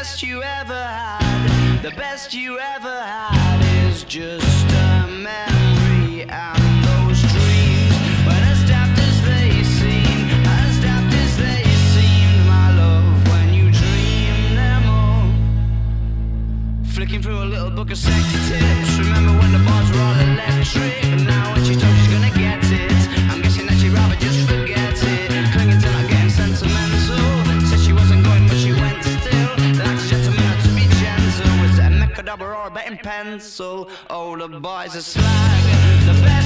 best you ever had, the best you ever had is just a memory. And those dreams, when as daft as they seem, as daft as they seemed, my love, when you dream them all. Flicking through a little book of sex tips, remember when the bars were all electric, and now when she's told she's gonna get it, I'm guessing that she'd rather just forget it. Clinging to not getting sentimental, said she wasn't going but she went still. The last gentleman had to be gentle, was it a mechadabra or a betting pencil? Oh, the boys are slag, the best